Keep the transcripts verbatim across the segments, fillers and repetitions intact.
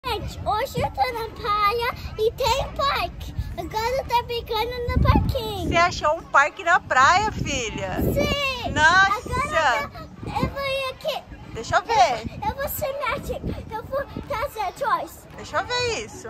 Gente, hoje eu tô na praia e tem parque. Agora eu tô brincando no parquinho. Você achou um parque na praia, filha? Sim! Nossa! Agora eu, eu vou ir aqui. Deixa eu ver. Eu, eu vou ser médico. Eu vou trazer toys. Deixa eu ver isso.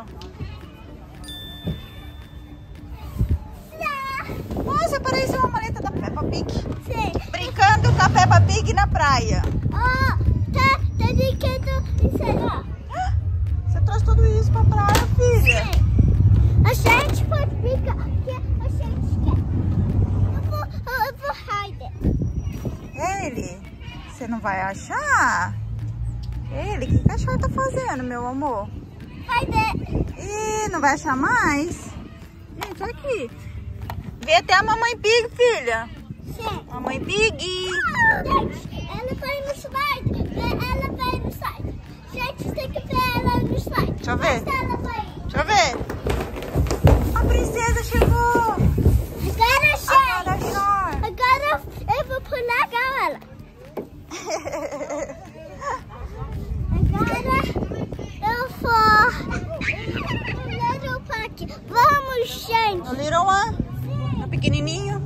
Nossa, parece uma maleta da Peppa Pig. Sim. Brincando com a Peppa Pig na praia. Ó, oh, tá, tá brincando em será? Você trouxe tudo isso pra praia, filha? Sim. A gente pode brincar que a gente quer. Eu vou, eu, eu vou hide. Ele, você não vai achar? Ele, o que, que a cachorro tá fazendo, meu amor? Hide. Ih, não vai achar mais? Gente, olha aqui. Vê até a mamãe Pig, filha. Sim. Mamãe Pig. Gente, ela vai no slide. Ela vai no slide. Gente, tem que ver ela no slide. Deixa eu ver. Mas ela vai. Deixa eu ver. A princesa chegou. Agora, gente. Agora, Agora eu vou pular igual ela. Agora eu vou pular no parque. Vamos, gente. No Little One? No pequenininho?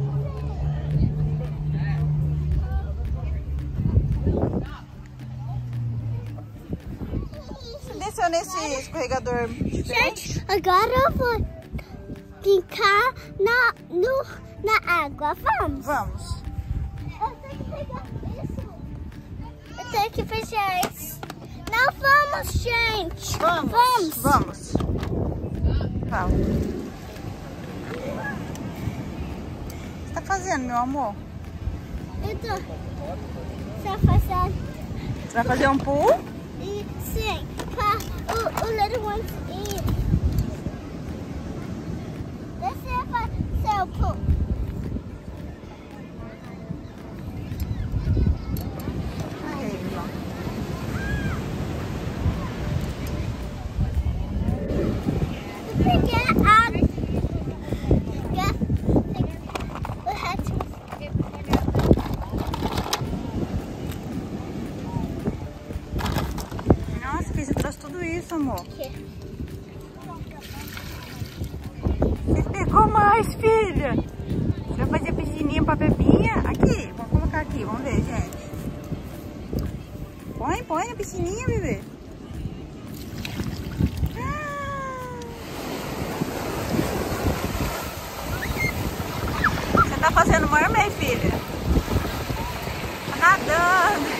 Você desceu nesse escorregador diferente? Gente, agora eu vou brincar na, no, na água. Vamos. Vamos. Eu tenho que pegar isso. Eu tenho que fechar isso. Não vamos, gente. Vamos. Vamos. Vamos. Vamos. O que você tá fazendo, meu amor? Eu tô só fazendo. Você vai fazer um pool? E, sim, para o, o little ones ir. Você vai ser o pool. Aí, ó. Pegar a água. Nossa, filha, você trouxe tudo isso, amor. Aqui. Você pegou mais, filha. Você vai fazer piscininha pra Pepinha? Aqui, vamos colocar aqui, vamos ver, gente. Põe, põe a piscininha, bebê. Você tá fazendo mermaid, filha? Tá nadando.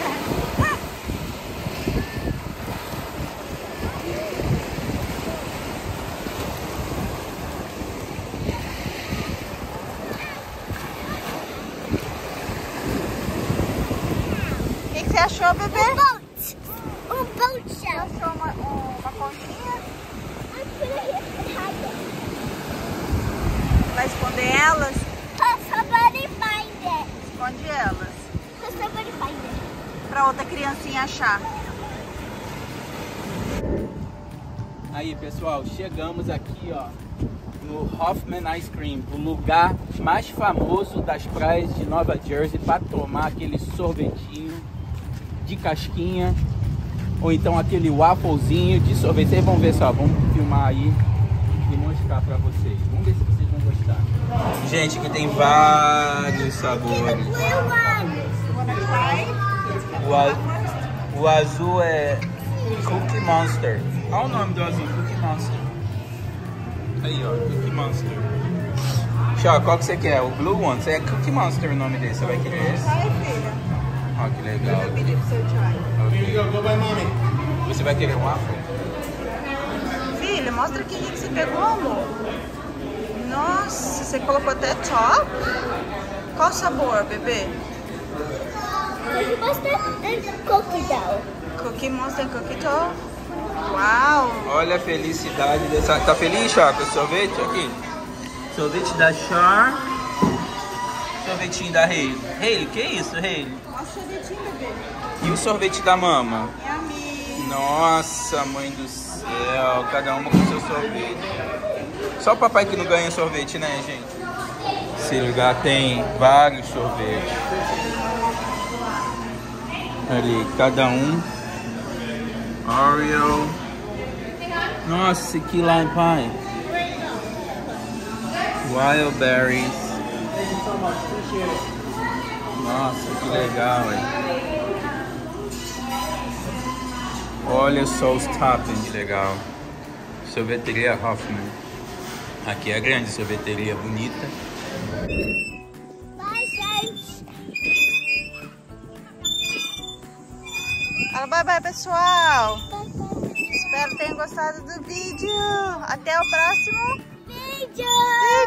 O que, que você achou, bebê? Um boat. Um boat Você shell. achou uma, uma conchinha? I'm gonna hide it. Vai esconder elas? Somebody find it. Esconde elas. Somebody find it. Pra outra criancinha achar. Aí, pessoal, chegamos aqui, ó, no Hoffman Ice Cream, o lugar mais famoso das praias de Nova Jersey para tomar aquele sorvetinho de casquinha ou então aquele wafflezinho de sorvete. Vocês vão ver só, vamos filmar aí e mostrar para vocês. Vamos ver se vocês vão gostar. Gente, aqui tem vários sabores. O, a, o azul é Cookie Monster. Olha o nome do azul, Cookie Monster. Aí, ó, Cookie Monster. Tchau, qual que você quer? O Blue One? Você é Cookie Monster o nome desse, você vai querer esse? Vai, filha. Ó, que legal. Okay. Você vai querer um waffle? Filha, mostra aqui o que você pegou, amor. Nossa, você colocou até top. Qual o sabor, bebê? Cookie Monster and Cookie Dough. Cookie Monster, Cookie Dough. Uau! Olha a felicidade dessa... Tá feliz, Char, com o sorvete aqui? Sorvete da Char. Sorvetinho da Hailee. Hailee, que isso, Hailee? Mostra o sorvetinho, bebê. E o sorvete da mama? É amigo. Nossa, mãe do céu. Cada uma com seu sorvete. Só o papai que não ganha sorvete, né, gente? Esse lugar tem vários sorvetes. Ali, cada um. Oreo. Nossa, que lime pie. Wild berries. Nossa, que legal, hein? Olha só os toppings, legal. Sorveteria Hoffman. Aqui é grande, sorveteria bonita. Bye, gente. Fala bye bye, pessoal. Espero que tenham gostado do vídeo. Até o próximo Vídeo.